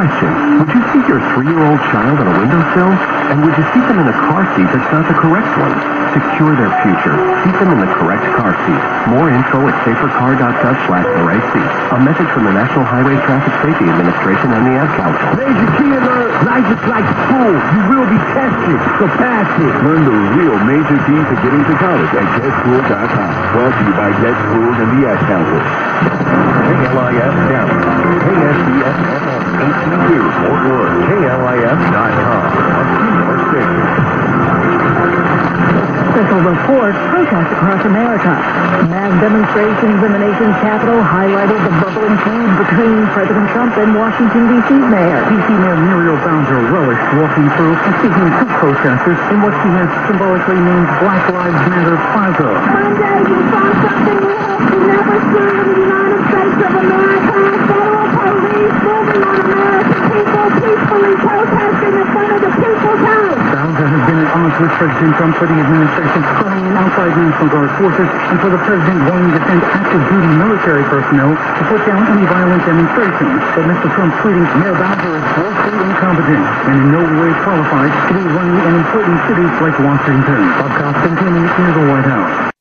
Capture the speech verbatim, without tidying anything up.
Question. Would you seat your three-year-old child on a windowsill? And would you seat them in a car seat that's not the correct one? Secure their future. Seat them in the correct car seat. More info at safercar.gov slash the right seat. A message from the National Highway Traffic Safety Administration and the Ad Council. Major key alert. Life is like school. You will be tested, so pass it. Learn the real major key to getting to college at get school dot com. Brought to you by Get Schools and the Ad Council. K L I S Dallas. K S D S F M H D two Fort Worth. K L I S dot com. A senior station. Special report, protests across America. Mass demonstrations in the nation's capital highlighted the bubbling feud between President Trump and Washington, D C Mayor. D C Mayor Muriel Bowser relished walking through and speaking to protesters in what she has symbolically named Black Lives Matter Plaza. Monday, we saw something we hope to never see in the United States of America. Federal police moving on American people, peacefully protesting in front of the People's House. Bowser has been at odds with President Trump for the administration calling in outside National Guard forces and for the president wanting to send active duty military personnel to put down any violent demonstrations. But Mister Trump tweeting, Mayor Bowser is grossly incompetent and in no way qualified to be running an important city like Washington. Bob Costin, near the White House.